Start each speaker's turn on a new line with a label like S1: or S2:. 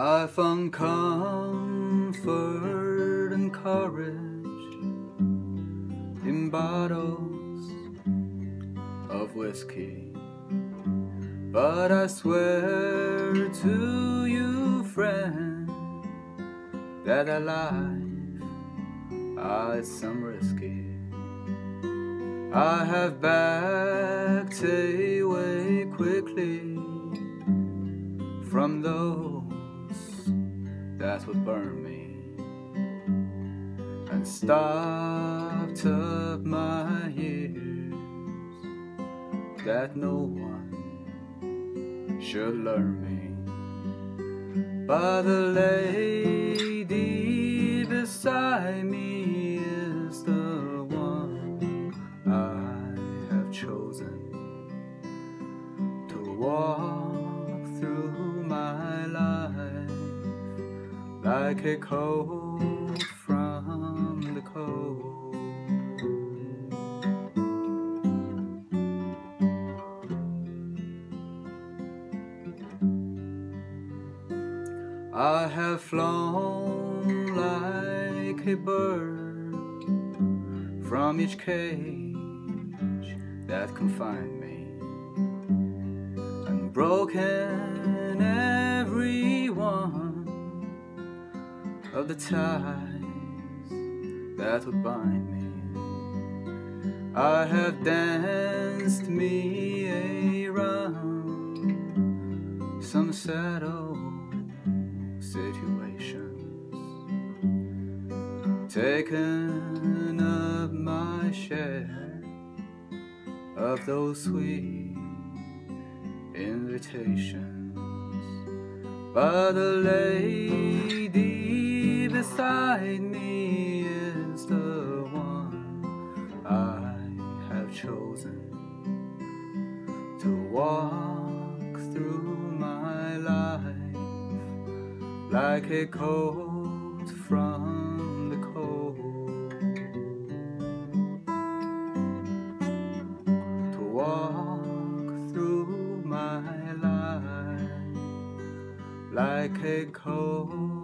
S1: I found comfort and courage in bottles of whiskey, but I swear to you, friend, that a life is some risky. I have backed away quickly from those that would burn me, and stopped up my ears that no one should learn me. But the lady beside me is the one I have chosen to walk through my life like a coat from the cold. I have flown like a bird from each cage that confined me, and broken every one of the ties that would bind me. I have danced me around some sad old situations, taken up my share of those sweet invitations. But the lady beside me is the one I have chosen to walk through my life like a coat from the cold. To walk through my life like a coat